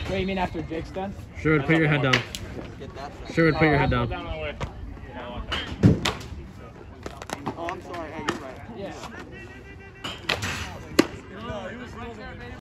Wait, you mean after Jake's done? Sure, put your head down. Sure, put your head down. Oh, I'm sorry. Hey, you're right. Yeah.